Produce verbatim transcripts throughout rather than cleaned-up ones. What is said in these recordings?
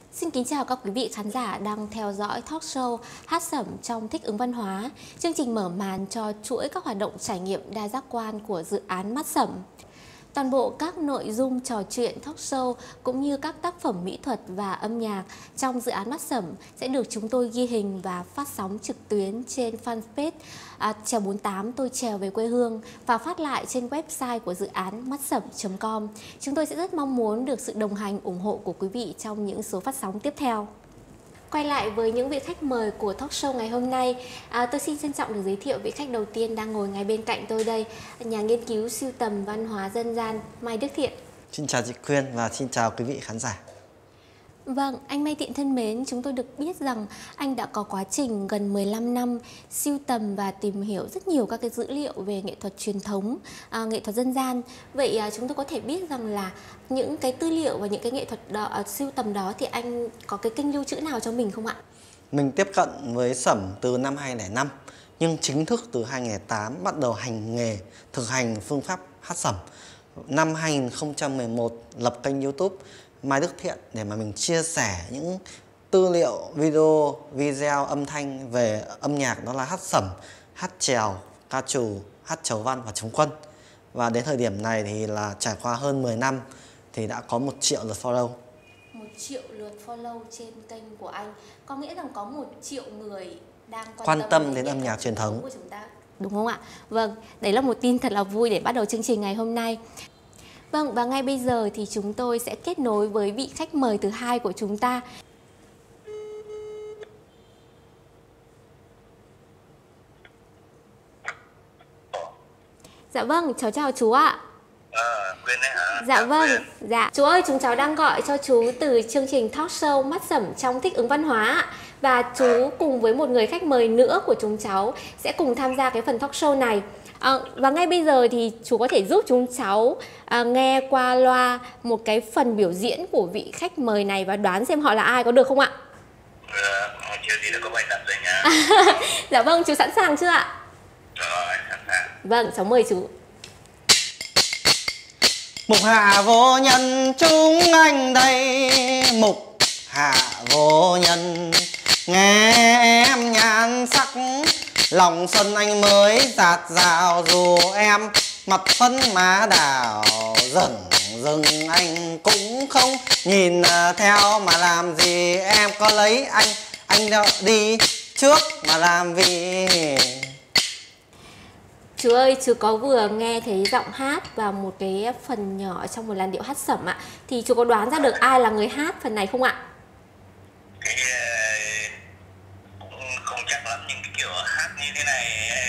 Xin kính chào các quý vị khán giả đang theo dõi talk show Hát Sẩm trong Thích ứng văn hóa, chương trình mở màn cho chuỗi các hoạt động trải nghiệm đa giác quan của dự án Mắt Sẩm. Toàn bộ các nội dung trò chuyện talk show cũng như các tác phẩm mỹ thuật và âm nhạc trong dự án Mắt Sẩm sẽ được chúng tôi ghi hình và phát sóng trực tuyến trên fanpage à, Trèo bốn tám Tôi Trèo Về Quê Hương và phát lại trên website của dự án mắt sẩm chấm com. Chúng tôi sẽ rất mong muốn được sự đồng hành ủng hộ của quý vị trong những số phát sóng tiếp theo. Quay lại với những vị khách mời của talk show ngày hôm nay, à, tôi xin trân trọng được giới thiệu vị khách đầu tiên đang ngồi ngay bên cạnh tôi đây, nhà nghiên cứu sưu tầm văn hóa dân gian Mai Đức Thiện. Xin chào chị Quyên và xin chào quý vị khán giả. Vâng, anh Mai Thiện thân mến, chúng tôi được biết rằng anh đã có quá trình gần mười lăm năm sưu tầm và tìm hiểu rất nhiều các cái dữ liệu về nghệ thuật truyền thống, à, nghệ thuật dân gian. Vậy à, chúng tôi có thể biết rằng là những cái tư liệu và những cái nghệ thuật đó, à, sưu tầm đó thì anh có cái kênh lưu trữ nào cho mình không ạ? Mình tiếp cận với sẩm từ năm hai nghìn không trăm lẻ năm, nhưng chính thức từ hai nghìn không trăm lẻ tám bắt đầu hành nghề, thực hành phương pháp hát sẩm. Năm hai nghìn không trăm mười một lập kênh YouTube Mai Đức Thiện để mà mình chia sẻ những tư liệu, video, video âm thanh về âm nhạc, đó là hát sẩm, hát chèo, ca trù, hát chầu văn và chống quân. Và đến thời điểm này thì là trải qua hơn mười năm thì đã có một triệu lượt follow. Một triệu lượt follow trên kênh của anh, có nghĩa rằng có một triệu người đang quan, quan tâm, tâm đến, đến âm nhạc truyền thống của chúng ta, đúng không ạ? Vâng, đấy là một tin thật là vui để bắt đầu chương trình ngày hôm nay. Vâng, và ngay bây giờ thì chúng tôi sẽ kết nối với vị khách mời thứ hai của chúng ta. Dạ vâng, cháu chào chú ạ. Ờ, Quyên đấy hả? Dạ vâng, dạ. Chú ơi, chúng cháu đang gọi cho chú từ chương trình talk show Mắt Sẩm trong Thích ứng văn hóa. Và chú cùng với một người khách mời nữa của chúng cháu sẽ cùng tham gia cái phần talk show này. À, và ngay bây giờ thì chú có thể giúp chúng cháu à, nghe qua loa một cái phần biểu diễn của vị khách mời này và đoán xem họ là ai, có được không ạ? Ờ, chưa gì đã có bài tập rồi nha. Dạ vâng, chú sẵn sàng chưa ạ? Rồi, sẵn sàng. Vâng, cháu mời chú. Mục hạ vô nhân chúng anh đây, mục hạ vô nhân, nghe em nhan sắc lòng xuân anh mới dạt dào, dù em mặt phấn má đào dần dừng anh cũng không nhìn theo mà làm gì, em có lấy anh anh đi trước mà làm gì. Chú ơi, chú có vừa nghe thấy giọng hát và một cái phần nhỏ trong một làn điệu hát sẩm ạ, thì chú có đoán ra được ai là người hát phần này không ạ? Cái cũng không chắc lắm, nhưng cái kiểu hát như thế này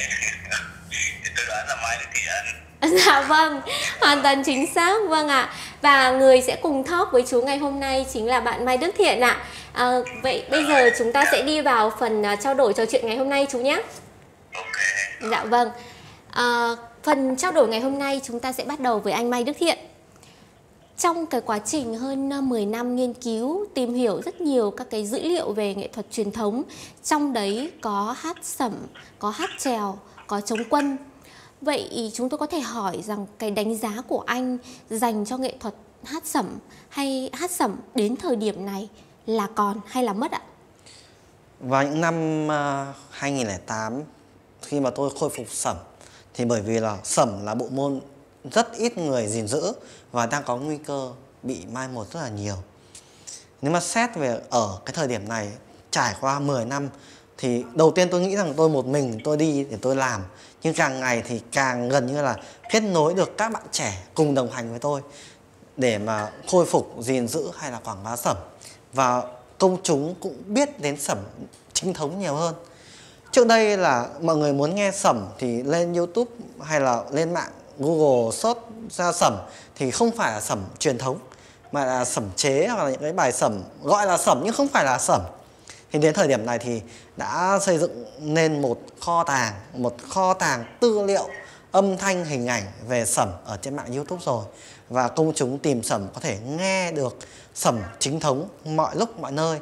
tôi đoán là Mai Đức Thiện. Dạ vâng, hoàn toàn chính xác, vâng ạ. Và người sẽ cùng talk với chú ngày hôm nay chính là bạn Mai Đức Thiện ạ. À, vậy bây giờ chúng ta sẽ đi vào phần trao đổi trò chuyện ngày hôm nay chú nhé. Ok. Dạ vâng. À, phần trao đổi ngày hôm nay chúng ta sẽ bắt đầu với anh Mai Đức Thiện. Trong cái quá trình hơn mười năm nghiên cứu, tìm hiểu rất nhiều các cái dữ liệu về nghệ thuật truyền thống, trong đấy có hát sẩm, có hát chèo, có chống quân. Vậy chúng tôi có thể hỏi rằng cái đánh giá của anh dành cho nghệ thuật hát sẩm hay hát sẩm đến thời điểm này là còn hay là mất ạ? Vào những năm hai nghìn không trăm lẻ tám, khi mà tôi khôi phục sẩm, thì bởi vì là sẩm là bộ môn rất ít người gìn giữ và đang có nguy cơ bị mai một rất là nhiều. Nếu mà xét về ở cái thời điểm này, trải qua mười năm, thì đầu tiên tôi nghĩ rằng tôi một mình tôi đi để tôi làm, nhưng càng ngày thì càng gần như là kết nối được các bạn trẻ cùng đồng hành với tôi để mà khôi phục, gìn giữ hay là quảng bá sẩm, và công chúng cũng biết đến sẩm chính thống nhiều hơn. Trước đây là mọi người muốn nghe sẩm thì lên YouTube hay là lên mạng Google search ra sẩm thì không phải là sẩm truyền thống mà là sẩm chế, hoặc là những cái bài sẩm gọi là sẩm nhưng không phải là sẩm. Thì đến thời điểm này thì đã xây dựng nên một kho tàng, một kho tàng tư liệu âm thanh hình ảnh về sẩm ở trên mạng YouTube rồi, và công chúng tìm sẩm có thể nghe được sẩm chính thống mọi lúc mọi nơi.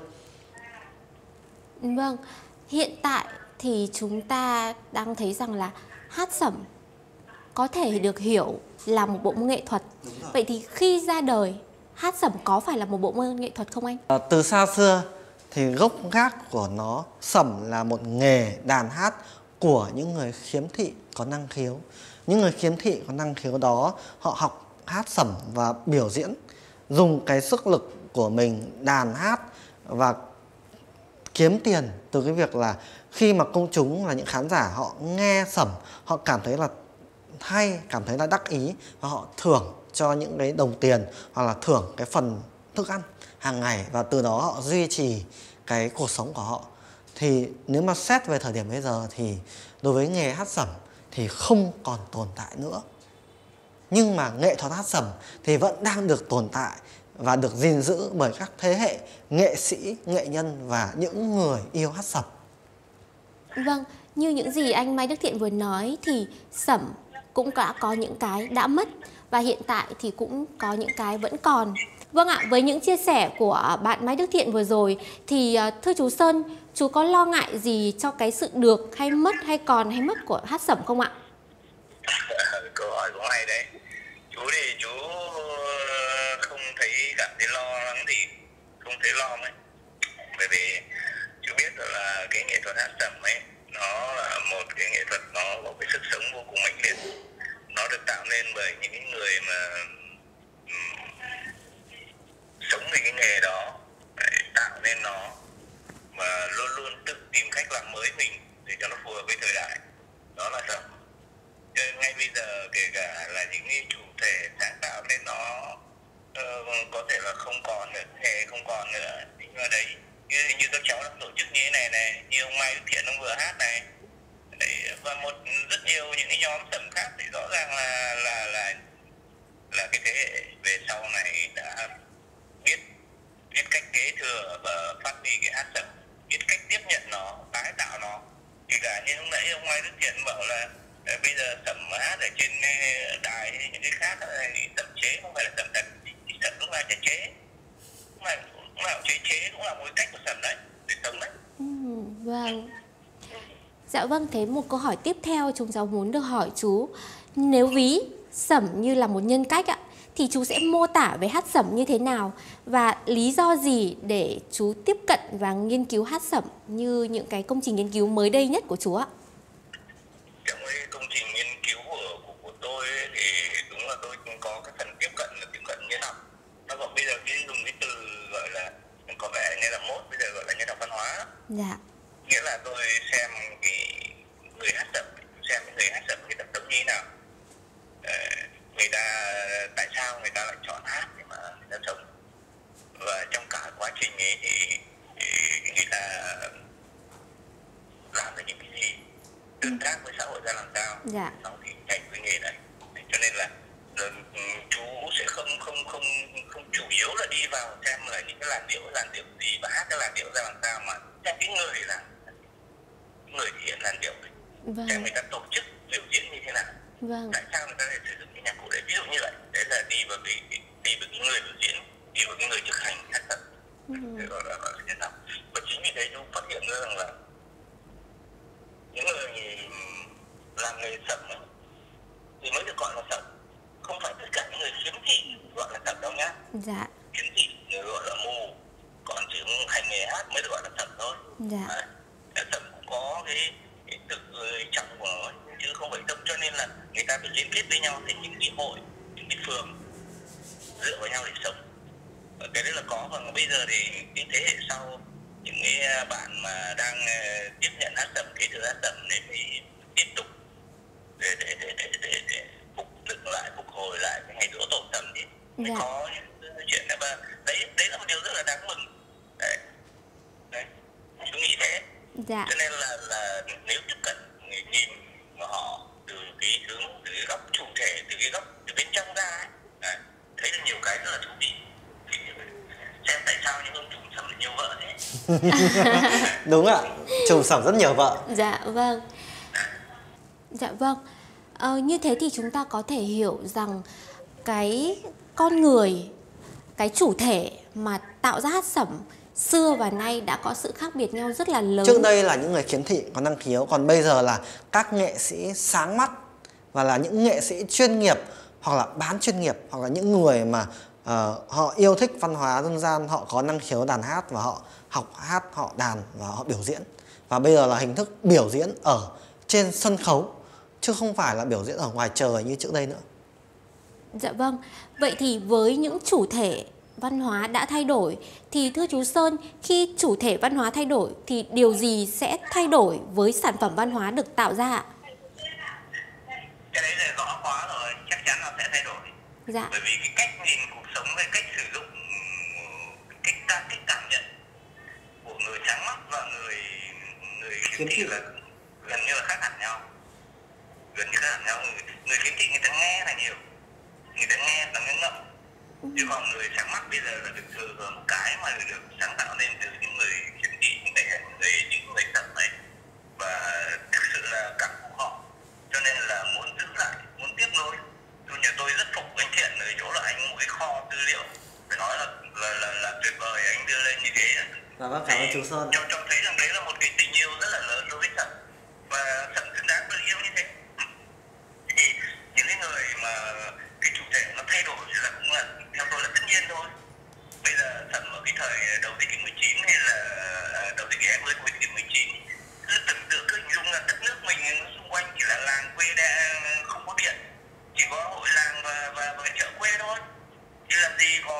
Vâng, hiện tại thì chúng ta đang thấy rằng là hát sẩm có thể được hiểu là một bộ môn nghệ thuật. Vậy thì khi ra đời, hát sẩm có phải là một bộ môn nghệ thuật không anh? À, từ xa xưa thì gốc gác của nó, sẩm là một nghề đàn hát của những người khiếm thị có năng khiếu. Những người khiếm thị có năng khiếu đó họ học hát sẩm và biểu diễn, dùng cái sức lực của mình đàn hát và kiếm tiền từ cái việc là khi mà công chúng là những khán giả họ nghe sẩm, họ cảm thấy là hay, cảm thấy là đắc ý và họ thưởng cho những cái đồng tiền hoặc là thưởng cái phần thức ăn hàng ngày, và từ đó họ duy trì cái cuộc sống của họ. Thì nếu mà xét về thời điểm bây giờ thì đối với nghề hát sẩm thì không còn tồn tại nữa. Nhưng mà nghệ thuật hát sẩm thì vẫn đang được tồn tại và được gìn giữ bởi các thế hệ nghệ sĩ, nghệ nhân và những người yêu hát sẩm. Vâng, như những gì anh Mai Đức Thiện vừa nói thì sẩm cũng đã có những cái đã mất và hiện tại thì cũng có những cái vẫn còn. Vâng ạ, với những chia sẻ của bạn Mai Đức Thiện vừa rồi thì thưa chú Sơn, chú có lo ngại gì cho cái sự được hay mất hay còn hay mất của hát sẩm không ạ? Câu hỏi cũng hay đấy. Chú thì chú không thấy cảm thấy lo lắng gì, không thấy lo ấy. Bởi vì chú biết là cái nghệ thuật hát sẩm ấy, nó là một cái nghệ thuật nó có cái sức sống vô cùng mãnh liệt. Nó được tạo nên bởi những người mà um, sống vì cái nghề đó, tạo nên nó và luôn luôn tự tìm cách làm mới mình để cho nó phù hợp với thời đại. Đó là sẩm. Ngay bây giờ kể cả là những cái chủ thể sáng tạo nên nó uh, có thể là không còn nữa, nghề không còn nữa, nhưng mà đấy như, như các cháu đang tổ chức như thế này này, như ông Mai Đức Thiện ông vừa hát này đấy, và một rất nhiều những cái nhóm sẩm khác thì rõ ràng là là là là cái thế hệ về sau này đã biết biết cách kế thừa và phát huy cái hát sẩm, biết cách tiếp nhận nó, tái tạo nó. Thì cả như lúc nãy ông Mai Đức Thiện bảo là bây giờ sẩm hát ở trên đài hay những cái khác thì sẩm chế không phải là sẩm thật, thì sẩm lúc nào chả chế, lúc nào lúc nào chế chế cũng là một cách của sẩm đấy để sống đấy. Ừ, vâng. Dạ vâng, thế một câu hỏi tiếp theo chúng cháu muốn được hỏi chú, nếu ví sẩm như là một nhân cách ạ, thì chú sẽ mô tả về hát sẩm như thế nào và lý do gì để chú tiếp cận và nghiên cứu hát sẩm như những cái công trình nghiên cứu mới đây nhất của chú ạ? Trong cái công trình nghiên cứu của, của, của tôi ấy, thì đúng là tôi cũng có cái phần tiếp cận là tiếp cận nhân học. Nó còn bây giờ cái dùng cái từ gọi là có vẻ như là mốt, bây giờ gọi là nhân học văn hóa. Dạ. Nghĩa là tôi xem cái người hát sẩm, xem cái người hát sẩm người ta sống như thế nào, ờ, người ta tại sao người ta lại chọn hát để mà người ta sống, và trong cả quá trình ấy thì, thì người ta làm được những cái gì, tương tác với xã hội ra làm sao, dạ. sau thì chạy với nghề này. Cho nên là rồi, chú sẽ không không không không chủ yếu là đi vào xem là những cái làn điệu làn điệu gì và hát cái làn điệu ra làm sao, mà xem cái người làm người thể hiện làn điệu này, Vâng. xem người ta tổ chức biểu diễn như thế nào, Vâng. tại sao người ta lại sử dụng cái nhạc cụ đấy, ví dụ như vậy. Đấy là đi vào cái đi vào cái người biểu diễn, đi vào cái người thực hành hát sẩm, Ừ. gọi là gọi là nhân học. Và chính vì thế chú phát hiện ra rằng là những người làm nghề sẩm thì mới được gọi là sẩm, không phải tất cả những người khiếm thị gọi là sẩm đâu nhá. Dạ. Khiếm thị người gọi là mù, còn chỉ hành nghề hát mới được gọi là sẩm thôi. Dạ. À, sẩm cũng có cái, cái tự trọng của nó chứ không phải không, cho nên là người ta phải liên kết với nhau thành những cái hội, những cái phường dựa vào nhau để sống. Và cái đấy là có, và bây giờ thì cái thế hệ sau, những cái bạn mà đang tiếp nhận hát sẩm, kế thừa hát sẩm nên phải tiếp tục để để để để để, để phục dựng lại, phục hồi lại cái ngày giỗ tổ sẩm thì mới Dạ. có những chuyện đó. Và đấy đấy là một điều rất là đáng mừng. Đấy, đấy, tôi nghĩ thế. Dạ. Cho nên là là nếu tiếp cận nhìn vào họ từ cái hướng, từ cái góc chủ thể, từ cái góc từ bên trong ra ấy, đấy, thấy được nhiều cái rất là thú vị. Xem tại sao những ông chủ sẩm lại nhiều vợ thế. Đúng ạ, trùm sẩm rất nhiều vợ. Dạ vâng. Dạ vâng. Ờ, như thế thì chúng ta có thể hiểu rằng cái con người, cái chủ thể mà tạo ra hát sẩm xưa và nay đã có sự khác biệt nhau rất là lớn. Trước đây là những người khiếm thị có năng khiếu, còn bây giờ là các nghệ sĩ sáng mắt và là những nghệ sĩ chuyên nghiệp hoặc là bán chuyên nghiệp, hoặc là những người mà uh, họ yêu thích văn hóa dân gian, họ có năng khiếu đàn hát và họ học hát, họ đàn và họ biểu diễn. Và bây giờ là hình thức biểu diễn ở trên sân khấu chứ không phải là biểu diễn ở ngoài trời như trước đây nữa. Dạ vâng. Vậy thì với những chủ thể văn hóa đã thay đổi thì thưa chú Sơn, khi chủ thể văn hóa thay đổi thì điều gì sẽ thay đổi với sản phẩm văn hóa được tạo ra ạ? Cái đấy là rõ quá rồi, chắc chắn nó sẽ thay đổi. Dạ. Bởi vì cái cách nhìn cuộc sống với cách sử dụng, cách ta cách cảm nhận của người sáng mắt và người người khiếm thị là gần như là khác hẳn nhau. Gần như khác hẳn nhau. Người, người khiếm thị người ta nghe là nhiều, người ta nghe và nghe ngậm. Chứ còn người sáng mắt bây giờ là được thừa hưởng một cái mà được sáng tạo nên từ những người khiếm thị, những người người những người tật này, và thực sự là cảm của họ. Cho nên là muốn giữ lại, muốn tiếp nối. Tôi nhà tôi rất phục anh Thiện ở chỗ là anh một cái kho tư liệu, phải nói là là là, là tuyệt vời anh đưa lên như thế. Dạ vâng, cảm ơn chú Sơn. Cho cho thấy rằng đấy là một cái tình yêu rất là lớn đối với Sẩm, và Sẩm xứng đáng được yêu như thế. Thì những cái người mà cái chủ thể nó thay đổi là cũng là theo tôi là tất nhiên thôi. Bây giờ Sẩm ở cái thời đầu thế kỷ mười chín hay là đầu thế kỷ hai mươi, cuối thế kỷ mười chín, cứ tưởng tượng, cứ hình dung là đất nước mình xung quanh chỉ là làng quê đa, không có điện, chỉ có hội làng và và, và chợ quê thôi. Chứ làm gì có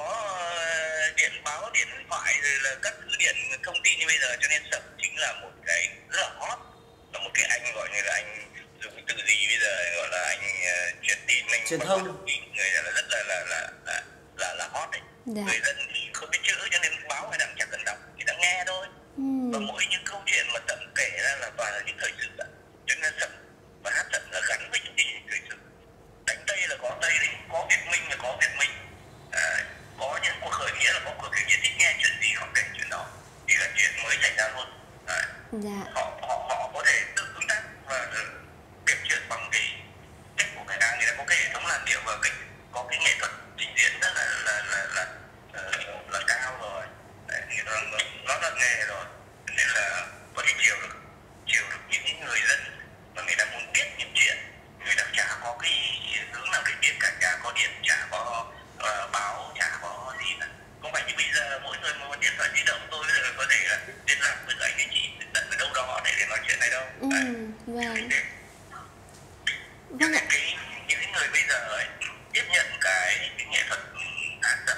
điện báo, điện thoại rồi là các thứ điện thông tin như bây giờ. Cho nên Sẩm chính là một cái rất là hot, là một cái anh gọi như là anh dùng từ gì bây giờ gọi là anh uh, truyền tin, mình truyền thông, người là rất là là là là là, là hot đấy. Dạ. Người dân thì không biết chữ cho nên báo người ta chẳng cần đọc, người ta nghe thôi. Ừ. Và mỗi những câu chuyện mà Sẩm kể ra là toàn là những thời sự đó. Cho nên Sẩm và hát Sẩm là gắn với những gì thời sự. Đánh Tây là có Tây đấy, có Việt Minh là có Việt Minh. À, có những cuộc khởi nghĩa là có cuộc khởi nghĩa, thích nghe chuyện gì họ kể chuyện đó, thì là chuyện mới xảy ra luôn. À, Dạ. họ họ họ có thể tự tương tác và kể chuyện bằng cái cách của người ta. Người ta có cái hệ thống làn điệu và cái có cái nghệ thuật trình diễn rất là là là là, là, là cao rồi. Đấy, nó, nó là nghề rồi, nên là có thể chiều được chiều được những người dân mà người ta muốn biết những chuyện. Người ta chả có cái hướng nào để biết cả, chả có điện, chả có uh, báo, chả có gì cả. Không phải như bây giờ mỗi người một điện thoại di động, tôi là có thể là liên lạc với anh ấy chị tận ở đâu đó để, để nói chuyện này đâu. Ừ. Vâng. Vâng ạ. Cái, những người bây giờ ấy, tiếp nhận cái, cái nghệ thuật hát Sẩm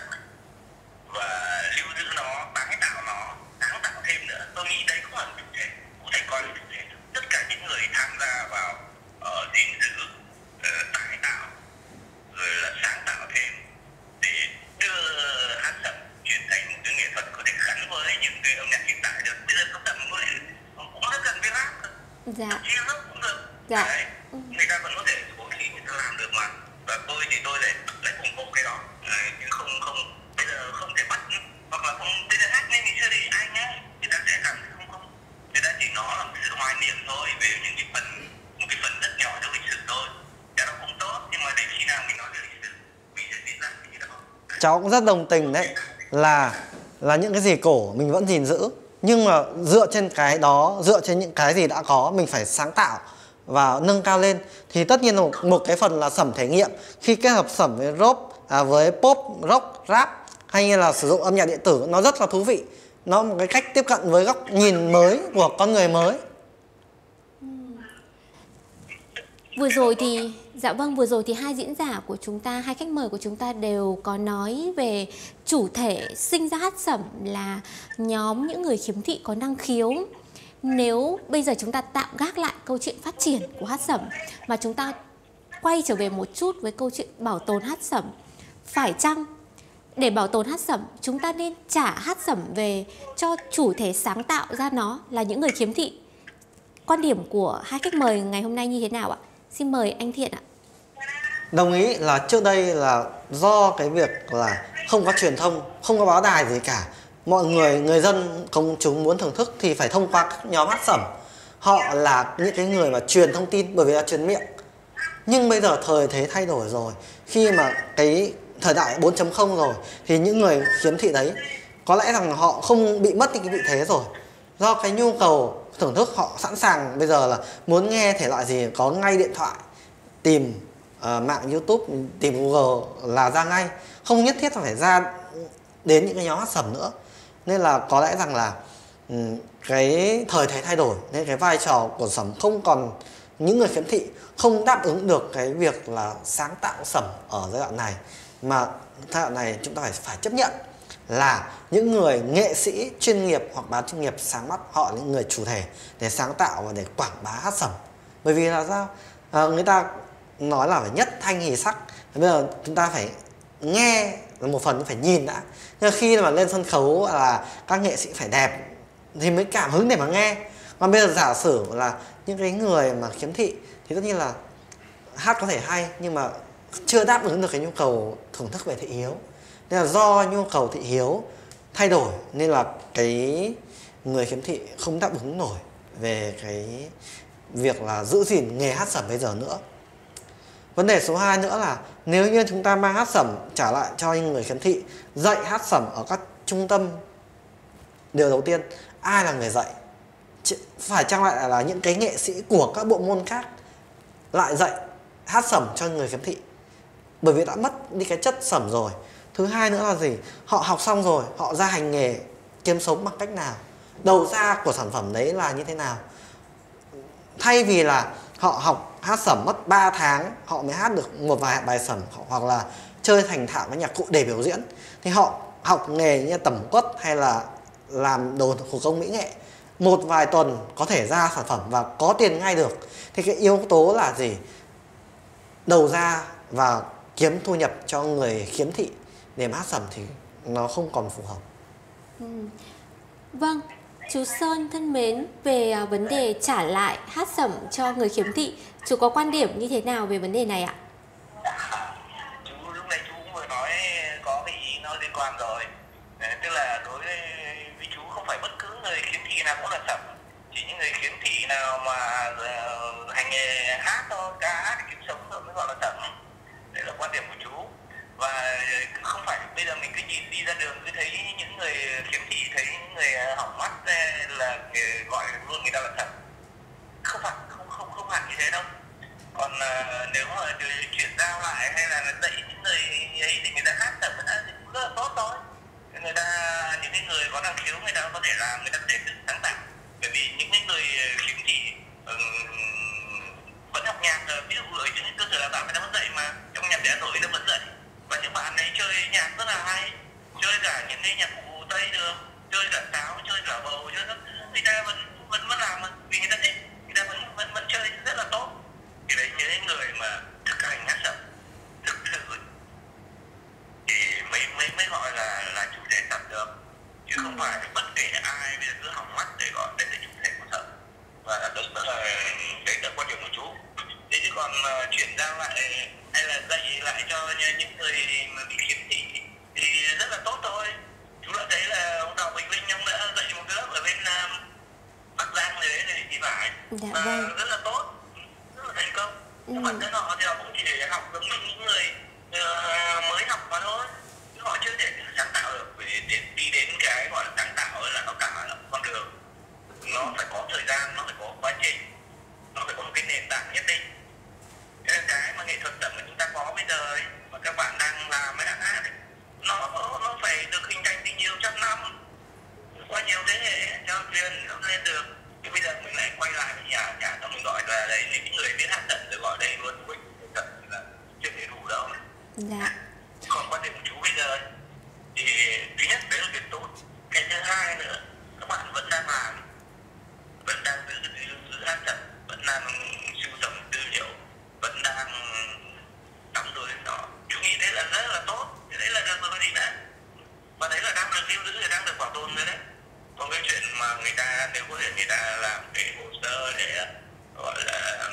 và lưu giữ nó, tái tạo nó, sáng tạo thêm nữa. Tôi nghĩ đấy cũng là một chủ thể, cũng thể coi là chủ thể. Tất cả những người tham gia vào ở uh, gìn giữ, uh, tái tạo, rồi là sáng tạo thêm để đưa hát Sẩm chuyển thành một cái nghệ thuật có thể gắn với những cái âm nhạc hiện tại được. Bây giờ có Sẩm cũng rất gần với rap, Dạ. chia lớp cũng được. Dạ. Đấy. Người ta vẫn có thể có khi người ta làm được mà. Và tôi thì tôi lại lại ủng hộ cái đó. Đấy, chứ không không bây giờ không thể bắt, hoặc là không bây giờ hát nên thì chưa thì ai nhá, người ta sẽ cảm thấy không không người ta chỉ nói là một sự hoài niệm thôi về những cái phần, một cái phần rất nhỏ trong lịch sử thôi. Cái đó cũng tốt, nhưng mà đến khi nào mình nói về lịch sử mình sẽ biết lại cái đó. Cháu cũng rất đồng tình đấy, là là những cái gì cổ mình vẫn gìn giữ, nhưng mà dựa trên cái đó, dựa trên những cái gì đã có, mình phải sáng tạo và nâng cao lên. Thì tất nhiên một, một cái phần là Sẩm thể nghiệm, khi kết hợp Sẩm với rock, à, với pop, rock, rap hay như là sử dụng âm nhạc điện tử, nó rất là thú vị. Nó một cái cách tiếp cận với góc nhìn mới của con người mới. Vừa rồi thì dạ vâng, vừa rồi thì hai diễn giả của chúng ta, hai khách mời của chúng ta đều có nói về chủ thể sinh ra hát Sẩm là nhóm những người khiếm thị có năng khiếu. Nếu bây giờ chúng ta tạm gác lại câu chuyện phát triển của hát Sẩm mà chúng ta quay trở về một chút với câu chuyện bảo tồn hát Sẩm, phải chăng để bảo tồn hát Sẩm chúng ta nên trả hát Sẩm về cho chủ thể sáng tạo ra nó là những người khiếm thị? Quan điểm của hai khách mời ngày hôm nay như thế nào ạ? Xin mời anh Thiện ạ. Đồng ý là trước đây là do cái việc là không có truyền thông, không có báo đài gì cả. Mọi người, người dân, công chúng muốn thưởng thức thì phải thông qua các nhóm hát Sẩm. Họ là những cái người mà truyền thông tin bởi vì là truyền miệng. Nhưng bây giờ thời thế thay đổi rồi. Khi mà cái thời đại bốn chấm không rồi thì những người khiếm thị đấy có lẽ rằng họ không bị mất đi cái vị thế rồi. Do cái nhu cầu thưởng thức họ sẵn sàng bây giờ là muốn nghe thể loại gì có ngay điện thoại, tìm uh, mạng YouTube, tìm Google là ra ngay. không nhất thiết phải ra đến những cái nhóm hát sẩm nữa. Nên là có lẽ rằng là um, cái thời thế thay đổi nên cái vai trò của sẩm không còn, những người khiếm thị không đáp ứng được cái việc là sáng tạo sẩm ở giai đoạn này, mà giai đoạn này chúng ta phải phải chấp nhận là những người nghệ sĩ chuyên nghiệp hoặc bán chuyên nghiệp sáng mắt, họ là những người chủ thể để sáng tạo và để quảng bá hát sẩm. Bởi vì là sao? À, người ta nói là phải nhất thanh nhì sắc. Bây giờ chúng ta phải nghe một phần, phải nhìn đã. Nhưng khi mà lên sân khấu là các nghệ sĩ phải đẹp thì mới cảm hứng để mà nghe. Còn bây giờ giả sử là những cái người mà khiếm thị thì tất nhiên là hát có thể hay nhưng mà chưa đáp ứng được cái nhu cầu thưởng thức về thị hiếu. Nên là do nhu cầu thị hiếu thay đổi nên là cái người khiếm thị không đáp ứng nổi về cái việc là giữ gìn nghề hát sẩm bây giờ nữa. Vấn đề số hai nữa là nếu như chúng ta mang hát sẩm trả lại cho những người khiếm thị, dạy hát sẩm ở các trung tâm, điều đầu tiên ai là người dạy? Phải chăng lại là những cái nghệ sĩ của các bộ môn khác lại dạy hát sẩm cho người khiếm thị? Bởi vì đã mất đi cái chất sẩm rồi. Thứ hai nữa là gì? Họ học xong rồi, họ ra hành nghề kiếm sống bằng cách nào? Đầu ra của sản phẩm đấy là như thế nào? Thay vì là họ học hát sẩm mất ba tháng họ mới hát được một vài bài sẩm, hoặc là chơi thành thạo cái nhạc cụ để biểu diễn, thì họ học nghề như tẩm quất hay là làm đồ thủ công mỹ nghệ, một vài tuần có thể ra sản phẩm và có tiền ngay được. Thì cái yếu tố là gì? Đầu ra và kiếm thu nhập cho người khiếm thị để mà hát sẩm thì nó không còn phù hợp. Ừ. Vâng, chú Sơn thân mến, về à, vấn đề trả lại hát sẩm cho người khiếm thị, chú có quan điểm như thế nào về vấn đề này ạ? Chú lúc này chú cũng vừa nói có cái ý nó liên quan rồi. Đấy, tức là đối với, với chú không phải bất cứ người khiếm thị nào cũng là sẩm, chỉ những người khiếm thị nào mà uh, hành nghề hát thôi, ca hát để kiếm sống thôi mới gọi là sẩm. Đấy là quan điểm của chú. Và không phải bây giờ mình cứ nhìn đi ra đường cứ thấy những người khiếm thị, thấy những người hỏng mắt là gọi luôn người ta là sẩm. Không phải, không không không hẳn như thế đâu. Còn uh, nếu mà chuyển giao lại hay là dạy những người ấy thì người ta hát sẩm người ta cũng rất là tốt thôi. Người ta, những cái người có năng khiếu người ta có thể làm, người ta có thể tự sáng tạo. Bởi vì những cái người khiếm thị um, vẫn học nhạc, ví dụ ở những cơ sở đào tạo người ta vẫn dạy mà, trong nhạc trẻ tuổi người ta vẫn dạy. Và những bạn ấy chơi nhạc rất là hay, chơi cả những cái nhạc cụ Tây được, chơi cả sáo, chơi cả bầu, chơi các thứ, người ta vẫn vẫn vẫn làm mà, vì người ta thích, người ta vẫn vẫn vẫn chơi rất là tốt. Thì đấy, những người mà thực hành hát sẩm thực sự thì mới mới mới gọi là là chủ thể sẩm được, chứ không phải bất kể ai bây giờ cứ hỏng mắt để gọi đây là chủ thể của sẩm. Và đấy là đấy là quan điểm của chú. Thế chứ còn uh, chuyển giao lại hay là dạy lại cho những người mà bị khiếm thị thì rất là tốt thôi. Chú đã thấy là ông Đào Bình Linh ông đã dạy một cái lớp ở bên uh, Bắc Giang này đấy thì phải, Dạ, và vâng. rất là tốt, rất là thành công. Ừ. Nhưng bản thân họ thì họ cũng chỉ để học giống như những người uh, mới học mà thôi, chứ họ chưa thể sáng tạo được. Vì để đi đến cái gọi là sáng tạo ấy là nó cả là một con đường, nó phải có thời gian, nó phải có quá trình, nó phải có một cái nền tảng nhất định. Cái mà nghệ thuật sẩm mà chúng ta có bây giờ ấy, mà các bạn đang làm mới đang hát ấy, nó nó phải được hình thành từ nhiều trăm năm, qua nhiều thế hệ cho truyền nó lên được. Thì bây giờ mình lại quay lại với nhà nhà cho mình gọi là đây những người biết hát sẩm rồi gọi đây luôn, với sẩm là chưa thể đủ đâu. Dạ. Còn quan điểm của chú bây giờ thì thứ nhất đấy là việc tốt, cái thứ hai nữa các bạn vẫn đang làm, vẫn đang giữ giữ, giữ hát sẩm, vẫn đang sưu tầm tư liệu, vẫn đang đắm đuối nó. Chú nghĩ đấy là rất là tốt, đấy là được rồi gì nữa, và đấy là đang được lưu giữ, đang được bảo tồn rồi đấy. Còn cái chuyện mà người ta nếu có thể người ta làm cái hồ sơ để gọi là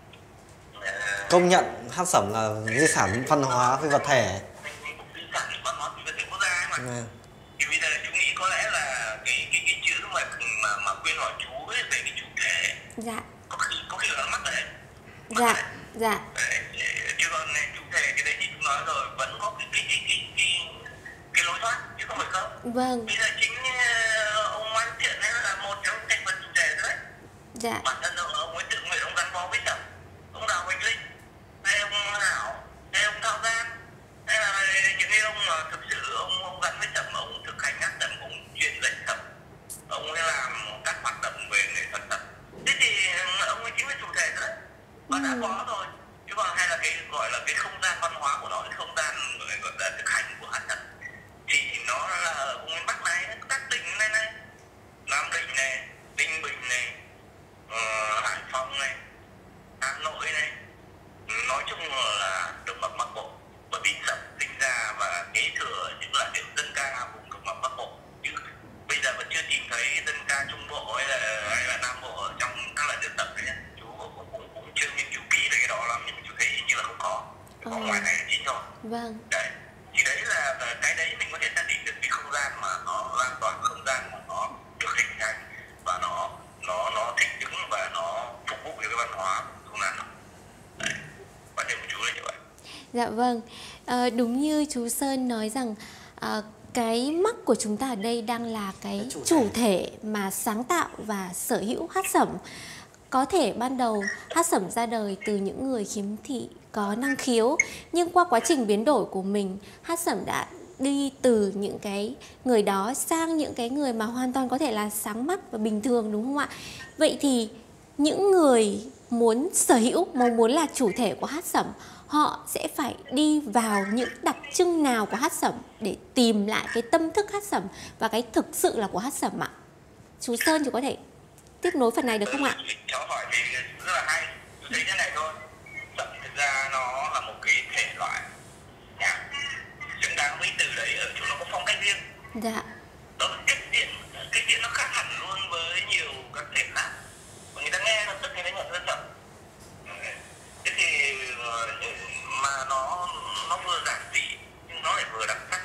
uh, Công nhận hát sẩm là di sản văn hóa phi vật thể. di sản văn hóa phi vật thể quốc gia ấy mà. Ừ. Thì bây giờ chú nghĩ có lẽ là cái cái cái chữ mà mà mà quên hỏi chú ấy về cái chủ thể. Dạ. Có khi có khi là nó mắc đấy. Dạ. Đấy. Dạ. Đấy, chứ còn chủ thể cái đấy thì chú nói rồi, vẫn có cái cái cái cái cái, cái lối thoát chứ không phải không. Vâng. Bây giờ chính ông Mai Thiện ấy là một trong thành phần chủ thể đấy. Dạ. Bản thân ông ấy tự nguyện ông gắn bó với sẩm, ông Đào Bình Linh hay ông Hảo hay ông Thao Giang hay là những cái ông mà Dạ vâng, à, đúng như chú Sơn nói rằng à, cái mắc của chúng ta ở đây đang là cái, cái chủ, chủ thể mà sáng tạo và sở hữu hát sẩm. Có thể ban đầu hát sẩm ra đời từ những người khiếm thị có năng khiếu, nhưng qua quá trình biến đổi của mình, hát sẩm đã đi từ những cái người đó sang những cái người mà hoàn toàn có thể là sáng mắt và bình thường, đúng không ạ? Vậy thì những người muốn sở hữu, mong muốn là chủ thể của hát sẩm, họ sẽ phải đi vào những đặc trưng nào của hát sẩm để tìm lại cái tâm thức hát sẩm và cái thực sự là của hát sẩm ạ? Chú Sơn, chú có thể tiếp nối phần này được không ạ? Cháu hỏi thì rất là hay. Tôi thấy thế này thôi. Sẩm thực ra nó là một cái thể loại nhạc xứng đáng với từ đấy ở chỗ nó có phong cách riêng. Dạ. Đó là cách diễn, cách diễn nó khác hẳn luôn với nhiều các thể khác. Và người ta nghe nó tức thì nó nhận ra sẩm. Thế thì mà nó nó vừa giản dị nhưng nó lại vừa đặc sắc.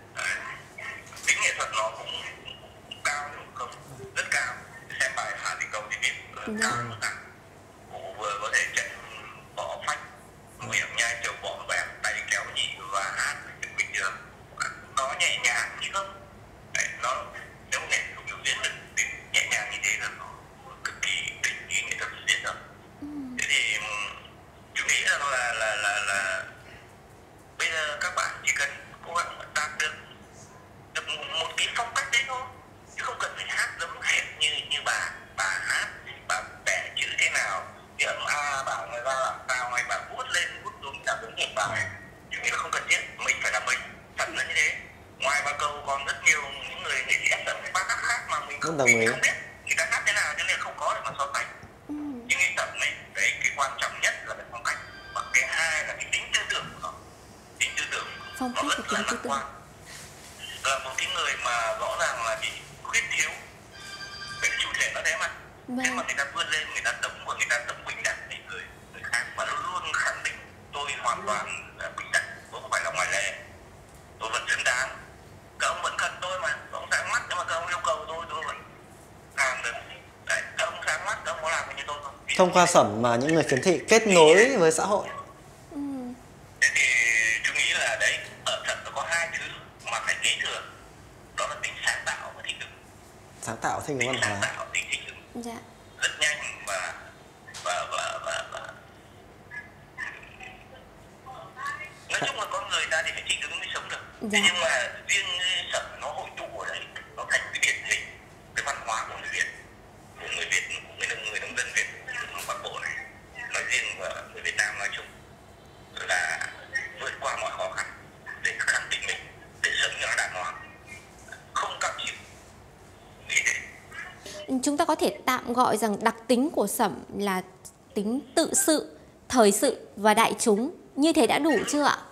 Tính nghệ thuật nó cũng cao nhưng không rất cao. Xem bài Hà Thị Cầu thì biết cao như thế. Cũng vừa có thể chạy bỏ phách, miệng nhai trầu bọ vẹt, tay kéo nhị và hát bình thường. Nó nhẹ nhàng chứ không. Đấy, nó nếu nghệ thuật biểu diễn được nhẹ nhàng như thế là nó cực kỳ đỉnh như nghệ thuật diễn rồi. Thế thì chú nghĩ rằng là là là là bây giờ các bạn chỉ cần cố gắng đạt được được một cái phong cách đấy thôi, chứ không cần phải hát giống hệt như như bà bà hát, bà vẽ chữ thế nào, thì âm a bảo người ta làm sao, hay bà vuốt lên vuốt xuống là giống hệt bà này. Chú nghĩ là không cần thiết, mình phải là mình, thật là như thế. Ngoài bà Cầu còn rất nhiều những người nghệ sĩ hát sẩm ba khác khác mà mình không, mình không biết người ta hát thế nào, cho nên không có để mà so sánh. Nhưng cái sẩm này, đấy, cái quan trọng nhất là cái phong cách, và cái hai là cái tính tư tưởng của nó. Tính tư tưởng Phong nó cách rất và là tính tư lạc tưởng. quan. Là một cái người mà rõ ràng là bị khuyết thiếu cái chủ thể nó thế mà. Vâng. Thế mà người ta vươn lên, người ta tống và người ta tống bình đẳng với người người khác, và nó luôn khẳng định tôi hoàn toàn là bình đẳng, tôi không phải là ngoại lệ, tôi vẫn xứng đáng. Các ông vẫn cần tôi mà, các ông sáng mắt, nhưng mà các ông yêu cầu tôi, tôi vẫn làm được. Đấy, các ông sáng mắt, các ông có làm như tôi không? Thông qua sẩm mà những người khiếm thị kết nối với xã hội. Ừ. Thế thì tôi nghĩ là đấy, ở sẩm nó có hai thứ mà phải kế thừa, đó là tính sáng tạo và thích ứng. Sáng tạo thích ứng văn Sáng hóa. tạo tính thích ứng Dạ. rất nhanh và và và và, và. Nói chung là con người ta thì phải thích ứng mới sống được. Dạ. Thế nhưng mà riêng sẩm nó hội tụ ở đấy, nó thành cái điển hình cái văn hóa của người Việt, của người Việt, của người nông người nông dân Việt ở Bắc Bộ này nói riêng và người Việt Nam nói chung, là vượt qua mọi khó khăn để khẳng định mình, để sống cho nó đàng hoàng, không cam chịu. Nghĩ thế. Chúng ta có thể tạm gọi rằng đặc tính của sẩm là tính tự sự, thời sự và đại chúng. Như thế đã đủ chưa ạ?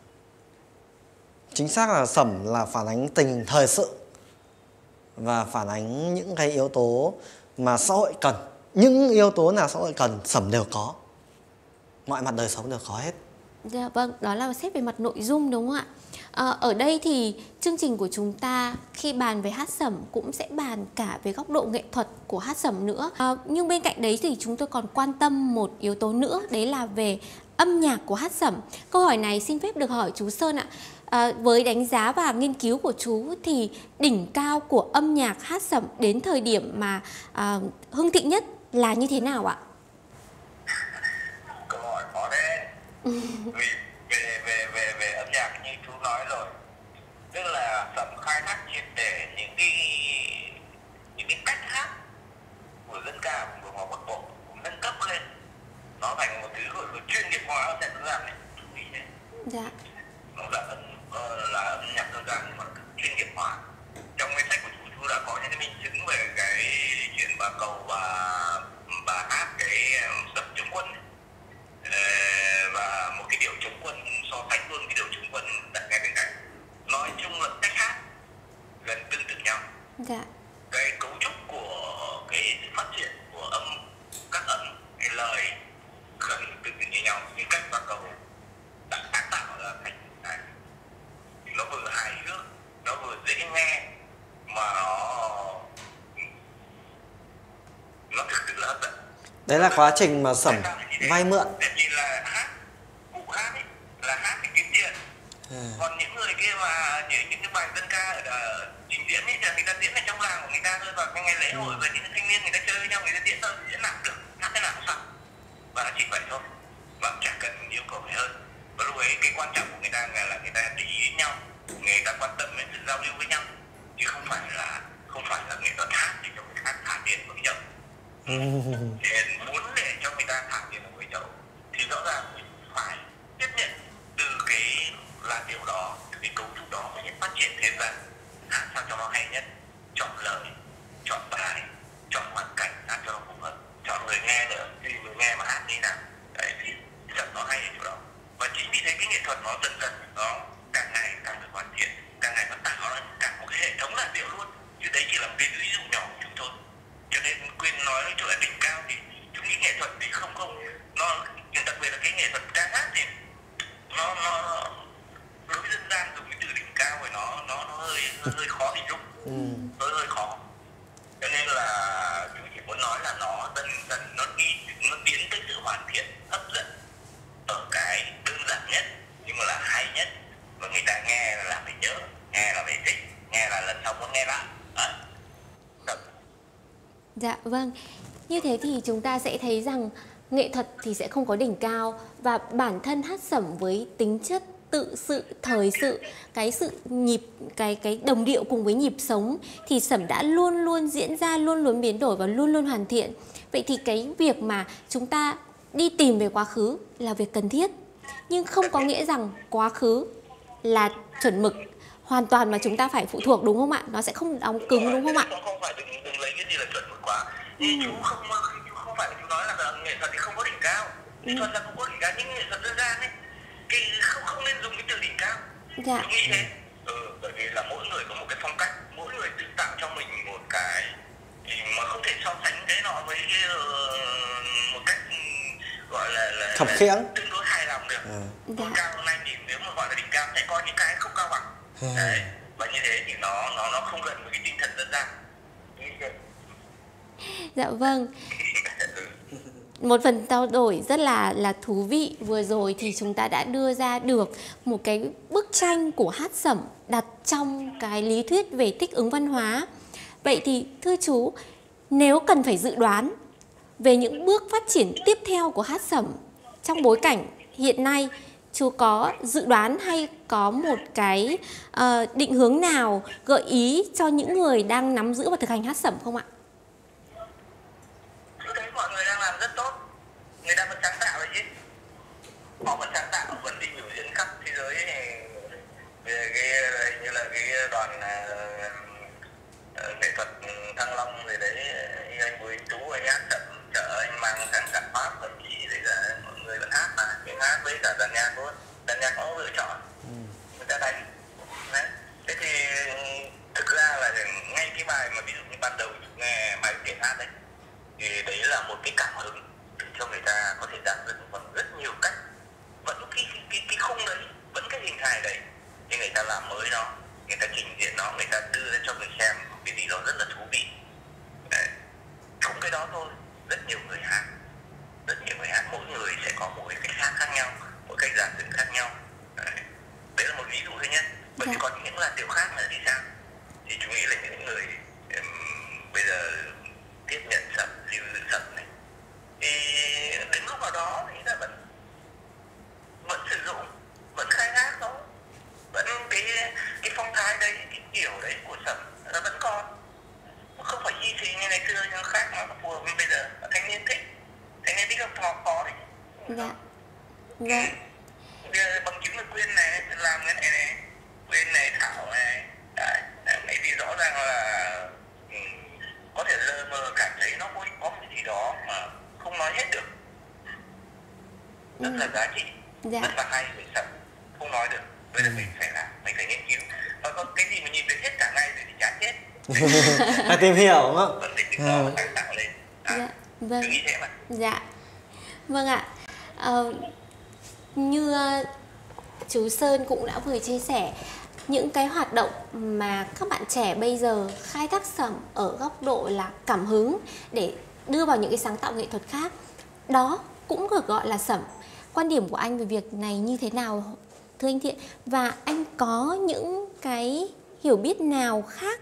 Chính xác là sẩm là phản ánh tình hình thời sự và phản ánh những cái yếu tố mà xã hội cần. Những yếu tố nào xã hội cần sẩm đều có. Mọi mặt đời sống đều có hết. Dạ vâng, đó là xét về mặt nội dung, đúng không ạ? À, ở đây thì chương trình của chúng ta khi bàn về hát sẩm cũng sẽ bàn cả về góc độ nghệ thuật của hát sẩm nữa. À, nhưng bên cạnh đấy thì chúng tôi còn quan tâm một yếu tố nữa, đấy là về âm nhạc của hát sẩm. Câu hỏi này xin phép được hỏi chú Sơn ạ. À, với đánh giá và nghiên cứu của chú thì đỉnh cao của âm nhạc hát sẩm đến thời điểm mà à, hưng thịnh nhất là như thế nào ạ? Câu hỏi khó đấy. Vì về về về về âm nhạc như chú nói rồi, tức là sẩm khai thác triệt để những cái những cái cách hát của dân ca của vùng Bắc Bộ, nâng cấp lên, nó thành một thứ gọi là chuyên nghiệp hóa ở dân gian này. Dạ. Nó là âm uh, là âm nhạc dân gian nhưng mà chuyên nghiệp hóa. Trong cái sách của chú, chú đã có những cái minh chứng về cái chuyện bà Cầu bà bà hát cái sẩm chống quân ấy. Và một cái điệu chống quân so sánh luôn cái điệu chống quân đặt ngay bên cạnh. Nói chung là cách hát gần tương tự nhau. Dạ. Cái cấu trúc của cái sự phát triển của âm, các âm, cái lời gần tương tự như nhau, nhưng cách bà Cầu đã sáng tạo ra thành này, nó vừa hài hước, nó vừa dễ nghe mà nó nó thực sự là hấp dẫn. Đấy là quá trình mà sẩm vay mượn. Tại vì là hát, cụ hát ấy, là hát vào cái ngày lễ hội và những thanh niên người ta chơi với nhau, người ta diễn thôi, diễn nào được, hát thế nào cũng xong. Và nó chỉ vậy thôi, và chẳng cần yêu cầu gì hơn. Và lúc ấy cái quan trọng của người ta là người ta để ý nhau, người ta quan tâm đến sự giao lưu với nhau, chứ không phải là không phải là nghệ thuật hát để cho người khác thả tiền vào cái chậu. Để muốn để cho người ta thả tiền vào cái chậu thì rõ ràng mình phải tiếp nhận từ cái làn điệu đó, từ cái cấu trúc đó mới phát triển thêm ra, hát sao cho nó hay nhất, chọn lời, chọn bài, chọn hoàn cảnh hát cho nó phù hợp, chọn người nghe nữa, thì người nghe mà hát như nào, đấy thì sẩm nó hay ở chỗ đó. Và chính vì thế cái nghệ thuật nó dần dần nó càng ngày càng được hoàn thiện, càng ngày nó tạo ra cả một cái hệ thống làn điệu luôn, chứ đấy chỉ là một cái ví dụ nhỏ của chúng tôi. Cho nên Quyên nói chỗ là đỉnh cao thì chúng nghĩ nghệ thuật thì không không nó, đặc biệt là cái nghệ thuật ca hát thì nó nó đối với dân gian dùng cái từ đỉnh cao thì nó nó nó hơi hơi, hơi khó hình dung, ừ. hơi hơi khó. Cho nên là chúng chỉ muốn nói là nó dần dần nó đi nó tiến tới sự hoàn thiện, hấp dẫn ở cái đơn giản nhất nhưng mà là hay nhất, và người ta nghe là phải nhớ, nghe là phải thích, nghe là lần sau muốn nghe lại. Đấy. Dạ vâng, như thế thì chúng ta sẽ thấy rằng nghệ thuật thì sẽ không có đỉnh cao, và bản thân hát sẩm với tính chất tự sự, thời sự, cái sự nhịp, cái cái đồng điệu cùng với nhịp sống thì sẩm đã luôn luôn diễn ra, luôn luôn biến đổi và luôn luôn hoàn thiện. Vậy thì cái việc mà chúng ta đi tìm về quá khứ là việc cần thiết, nhưng không có nghĩa rằng quá khứ là chuẩn mực hoàn toàn mà chúng ta phải phụ thuộc, đúng không ạ? Nó sẽ không đóng cứng, đúng không ạ? Không phải đừng, đừng lấy cái gì là chuẩn mực quá. Ừ. Chú không không phải chú nói là nghệ thuật thì không có đỉnh cao, nghệ thuật là không có đỉnh cao, nhưng nghệ thuật dân gian ấy cái không không nên dùng cái từ đỉnh cao. Dạ. Tôi nghĩ thế. Ừ, bởi vì là mỗi người có một cái phong cách, mỗi người tự tạo cho mình một cái thì mà không thể so sánh cái nọ với cái, uh, một cách gọi là là khập khiễng, tương đối hài lòng được. Ừ. Dạ. Cao hôm nay thì nếu mà gọi là đỉnh cao sẽ có những cái không cao bằng. Ừ. Đấy. Và như thế thì nó nó nó không gần với cái tinh thần dân gian. Dạ vâng. Một phần trao đổi rất là là thú vị vừa rồi thì chúng ta đã đưa ra được một cái bức tranh của hát sẩm đặt trong cái lý thuyết về thích ứng văn hóa. Vậy thì thưa chú, nếu cần phải dự đoán về những bước phát triển tiếp theo của hát sẩm trong bối cảnh hiện nay, chú có dự đoán hay có một cái uh, định hướng nào gợi ý cho những người đang nắm giữ và thực hành hát sẩm không ạ? Tôi thấy mọi người đang làm rất tốt, người ta vẫn sáng tạo đấy chứ, họ vẫn sáng tạo, vẫn đi biểu diễn khắp thế giới. Về cái như là cái đoàn uh, nghệ thuật Thăng Long rồi đấy, anh Bùi Tú anh hát sẩm chở anh mang sang sản Pháp thậm chí đấy là mọi người vẫn hát mà, cái hát với cả dàn nhạc luôn, dàn nhạc có lựa chọn, ừ. người ta đánh. Đấy. Thế thì thực ra là ngay cái bài mà ví dụ như ban đầu nghe bài tiếng hát đấy thì đấy là một cái cảm hứng để cho người ta có thể dàn dựng bằng rất nhiều cách, vẫn cái cái cái khung đấy, vẫn cái hình hài đấy, nhưng người ta làm mới nó, người ta trình diễn nó, người ta đưa ra cho người xem cái gì đó rất là thú vị. Đấy. Không cái đó thôi, rất nhiều người hát, rất nhiều người hát, mỗi người sẽ có một cái cách hát khác nhau, một cách dàn dựng khác nhau. Đấy, đấy là một ví dụ thôi nhé. Bởi vì còn những làn điệu khác nữa thì sao? Thì chúng nghĩ là những người um, bây giờ tiếp nhận sẩm, lưu giữ sẩm này, thì đến lúc nào đó thì là vẫn vẫn sử dụng, vẫn khai thác nó, vẫn cái cái phong thái đấy, cái kiểu đấy của sẩm nó vẫn còn, không phải y xì như ngày xưa nhưng khác, nó phù hợp với bây giờ. Thanh niên thích, thanh niên thích học khó đấy. Dạ. Dạ. Ừ. Bằng chứng là Quyên này làm cái này này, Quyên này, Thảo này, đấy, đấy thì rõ ràng là ừ, có thể lơ mơ cảm thấy nó có, có một gì đó mà không nói hết được, rất là giá trị, dạ. rất là hay về sẩm, không nói được. Bây giờ mình phải làm, mình phải nghiên cứu. Và có cái gì mà nhìn được hết cả ngày rồi thì chán chết. Là tìm hiểu đúng không? Vẫn định đó mà sáng tạo lên. À, dạ, vâng. Nghĩ thế mà. Dạ. Vâng ạ. Ờ, như uh, chú Sơn cũng đã vừa chia sẻ, những cái hoạt động mà các bạn trẻ bây giờ khai thác sẩm ở góc độ là cảm hứng để đưa vào những cái sáng tạo nghệ thuật khác, đó cũng được gọi là sẩm. Quan điểm của anh về việc này như thế nào thưa anh Thiện? Và anh có những cái hiểu biết nào khác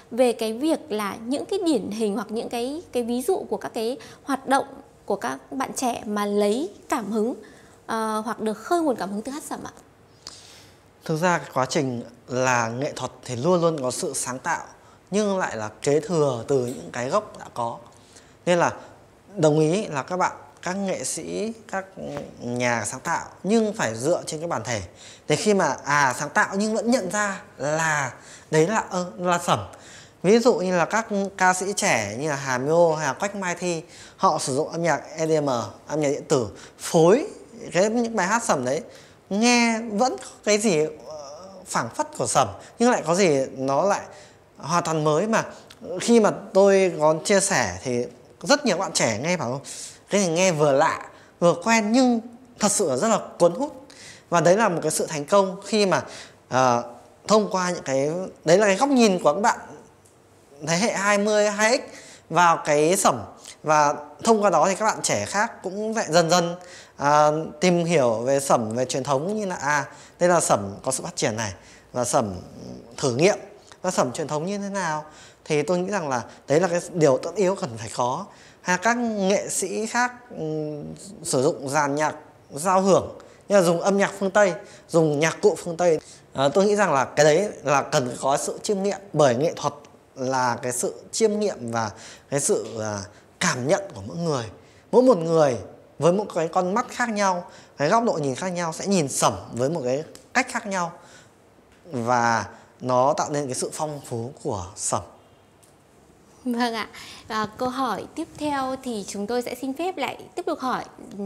về cái việc là những cái điển hình hoặc những cái cái ví dụ của các cái hoạt động của các bạn trẻ mà lấy cảm hứng uh, hoặc được khơi nguồn cảm hứng từ hát sẩm ạ? Thực ra cái quá trình là nghệ thuật thì luôn luôn có sự sáng tạo, nhưng lại là kế thừa từ những cái gốc đã có. Nên là đồng ý là các bạn, các nghệ sĩ, các nhà sáng tạo nhưng phải dựa trên cái bản thể. Để khi mà à sáng tạo nhưng vẫn nhận ra là đấy là ơ là sẩm. Ví dụ như là các ca sĩ trẻ như là Hà Miô hay là Quách Mai Thi, họ sử dụng âm nhạc e đê em, âm nhạc điện tử phối cái những bài hát sẩm đấy, nghe vẫn có cái gì phảng phất của sẩm nhưng lại có gì nó lại hoàn toàn mới. Mà khi mà tôi có chia sẻ thì rất nhiều bạn trẻ nghe bảo cái này nghe vừa lạ vừa quen nhưng thật sự là rất là cuốn hút. Và đấy là một cái sự thành công khi mà uh, thông qua những cái đấy là cái góc nhìn của các bạn thế hệ hai mươi, hai x vào cái sẩm, và thông qua đó thì các bạn trẻ khác cũng lại dần dần à, tìm hiểu về sẩm, về truyền thống, như là à đây là sẩm có sự phát triển này, và sẩm thử nghiệm, và sẩm truyền thống như thế nào. Thì tôi nghĩ rằng là đấy là cái điều tất yếu cần phải có. Hay các nghệ sĩ khác um, sử dụng dàn nhạc giao hưởng, như là dùng âm nhạc phương Tây, dùng nhạc cụ phương Tây. À, tôi nghĩ rằng là cái đấy là cần có sự chiêm nghiệm, bởi nghệ thuật là cái sự chiêm nghiệm và cái sự uh, cảm nhận của mỗi người. Mỗi một người với một cái con mắt khác nhau, cái góc độ nhìn khác nhau sẽ nhìn sẩm với một cái cách khác nhau, và nó tạo nên cái sự phong phú của sẩm. Vâng ạ. À, câu hỏi tiếp theo thì chúng tôi sẽ xin phép lại tiếp tục hỏi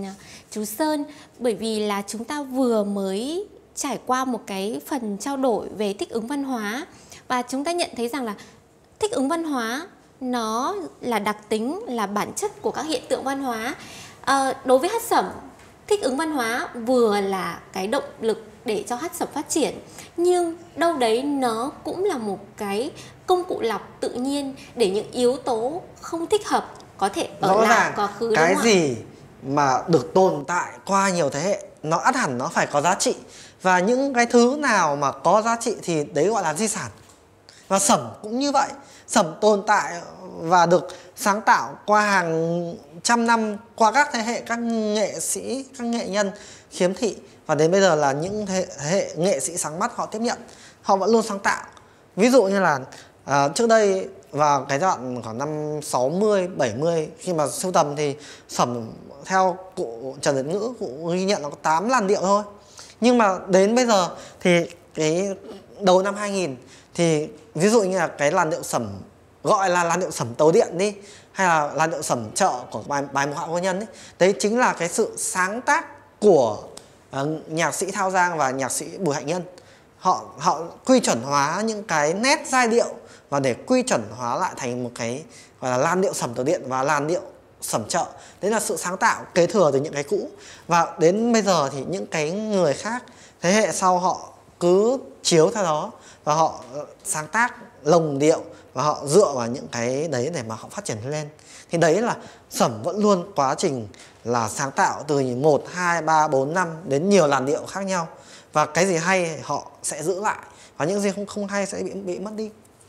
chú Sơn, bởi vì là chúng ta vừa mới trải qua một cái phần trao đổi về thích ứng văn hóa, và chúng ta nhận thấy rằng là thích ứng văn hóa nó là đặc tính, là bản chất của các hiện tượng văn hóa. À, đối với hát sẩm, thích ứng văn hóa vừa là cái động lực để cho hát sẩm phát triển, nhưng đâu đấy nó cũng là một cái công cụ lọc tự nhiên để những yếu tố không thích hợp có thể ở rõ lại ràng quá khứ. cái gì mà được tồn tại qua nhiều thế hệ nó ắt hẳn nó phải có giá trị, và những cái thứ nào mà có giá trị thì đấy gọi là di sản. Và sẩm cũng như vậy, sẩm tồn tại và được sáng tạo qua hàng trăm năm, qua các thế hệ các nghệ sĩ, các nghệ nhân khiếm thị, và đến bây giờ là những thế hệ nghệ sĩ sáng mắt họ tiếp nhận, họ vẫn luôn sáng tạo. Ví dụ như là à, trước đây vào cái giai đoạn khoảng năm sáu mươi, bảy mươi, khi mà sưu tầm thì sẩm theo cụ Trần Việt Ngữ, cụ ghi nhận nó có tám làn điệu thôi. Nhưng mà đến bây giờ thì cái đầu năm hai nghìn thì ví dụ như là cái làn điệu sẩm gọi là làn điệu sẩm tấu điện đi, hay là làn điệu sẩm chợ của bài bài Mộc Hạo Cô Nhân ấy, đấy chính là cái sự sáng tác của uh, nhạc sĩ Thao Giang và nhạc sĩ Bùi Hạnh Nhân. Họ họ quy chuẩn hóa những cái nét giai điệu và để quy chuẩn hóa lại thành một cái gọi là làn điệu sẩm tấu điện và làn điệu sẩm chợ. Đấy là sự sáng tạo kế thừa từ những cái cũ, và đến bây giờ thì những cái người khác, thế hệ sau họ cứ chiếu theo đó và họ sáng tác lồng điệu, và họ dựa vào những cái đấy để mà họ phát triển lên. Thì đấy là sẩm vẫn luôn quá trình là sáng tạo từ một, hai, ba, bốn, năm đến nhiều làn điệu khác nhau, và cái gì hay họ sẽ giữ lại, và những gì không không hay sẽ bị bị mất đi.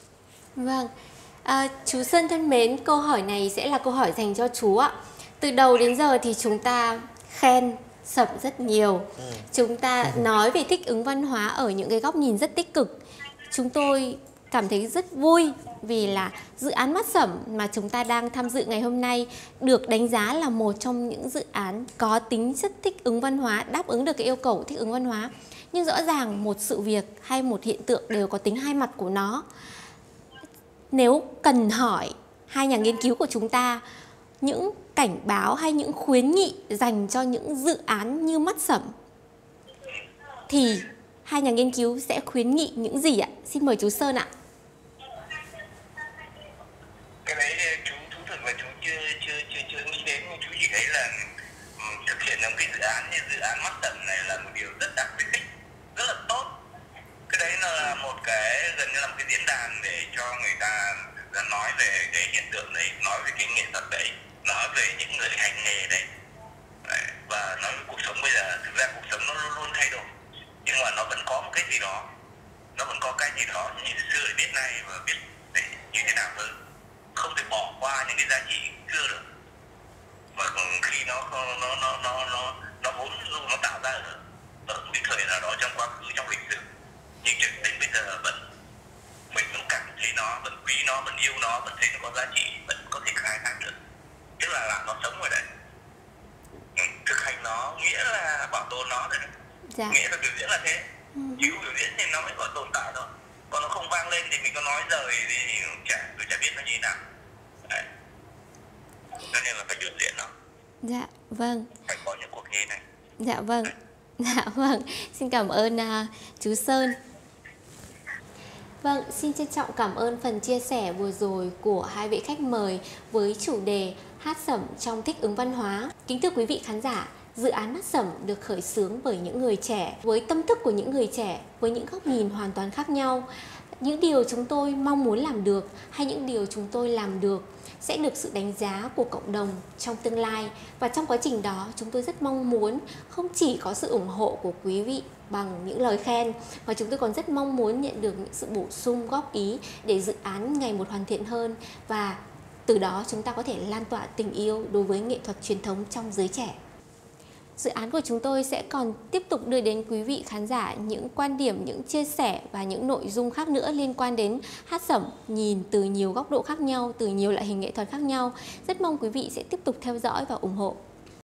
Vâng. À, chú Sơn thân mến, câu hỏi này sẽ là câu hỏi dành cho chú ạ. Từ đầu đến giờ thì chúng ta khen sẩm rất nhiều, ừ. chúng ta ừ. nói về thích ứng văn hóa ở những cái góc nhìn rất tích cực. Chúng tôi cảm thấy rất vui vì là dự án Mắt Sẩm mà chúng ta đang tham dự ngày hôm nay được đánh giá là một trong những dự án có tính chất thích ứng văn hóa, đáp ứng được cái yêu cầu thích ứng văn hóa. Nhưng rõ ràng một sự việc hay một hiện tượng đều có tính hai mặt của nó. Nếu cần hỏi hai nhà nghiên cứu của chúng ta những cảnh báo hay những khuyến nghị dành cho những dự án như Mắt Sẩm, thì hai nhà nghiên cứu sẽ khuyến nghị những gì ạ? Xin mời chú Sơn ạ. Cái đấy chú thú thực là chú chưa chưa chưa chưa nghĩ đến, nhưng chú chỉ thấy là um, thực hiện một cái dự án như dự án Mắt Sẩm này là một điều rất đặc biệt, rất là tốt. Cái đấy là một cái gần như là một cái diễn đàn để cho người ta nói về cái hiện tượng đấy, nói về cái nghệ thuật đấy, nói về những người hành nghề đấy, đấy và nói về cuộc sống bây giờ. Thực ra cuộc sống nó luôn luôn thay đổi, nhưng mà nó vẫn có một cái gì đó, nó vẫn có cái gì đó như xưa biết nay và biết đấy, như thế nào hơn, không thể bỏ qua những cái giá trị xưa được, mà khi nó nó nó nó nó nó, nó vốn dụ nó tạo ra ở, ở một cái thời nào đó trong quá khứ, trong lịch sử, nhưng cho đến bây giờ vẫn mình vẫn cảm thấy nó, vẫn quý nó, vẫn yêu nó, vẫn thấy nó có giá trị, vẫn có thể khai thác được, tức là làm nó sống rồi đấy. Ừ, thực hành nó nghĩa là bảo tồn nó đấy. Dạ. Nghĩa là biểu diễn là thế. Ừ. Thiếu biểu diễn thì nó mới còn tồn tại thôi. Còn nó không vang lên thì mình có nói rời thì chả, tôi chả biết nó như thế nào. Đấy. Cho nên là phải biểu diễn nó. Dạ, vâng. Phải có những cuộc thi này. Dạ vâng. Đấy. Dạ vâng. Xin cảm ơn uh, chú Sơn. Vâng, xin trân trọng cảm ơn phần chia sẻ vừa rồi của hai vị khách mời với chủ đề hát sẩm trong thích ứng văn hóa. Kính thưa quý vị khán giả, dự án mắt sẩm được khởi xướng bởi những người trẻ, với tâm thức của những người trẻ, với những góc nhìn hoàn toàn khác nhau. Những điều chúng tôi mong muốn làm được hay những điều chúng tôi làm được sẽ được sự đánh giá của cộng đồng trong tương lai. Và trong quá trình đó, chúng tôi rất mong muốn không chỉ có sự ủng hộ của quý vị bằng những lời khen, mà chúng tôi còn rất mong muốn nhận được những sự bổ sung góp ý để dự án ngày một hoàn thiện hơn, và từ đó chúng ta có thể lan tỏa tình yêu đối với nghệ thuật truyền thống trong giới trẻ. Dự án của chúng tôi sẽ còn tiếp tục đưa đến quý vị khán giả những quan điểm, những chia sẻ và những nội dung khác nữa liên quan đến hát sẩm nhìn từ nhiều góc độ khác nhau, từ nhiều loại hình nghệ thuật khác nhau. Rất mong quý vị sẽ tiếp tục theo dõi và ủng hộ.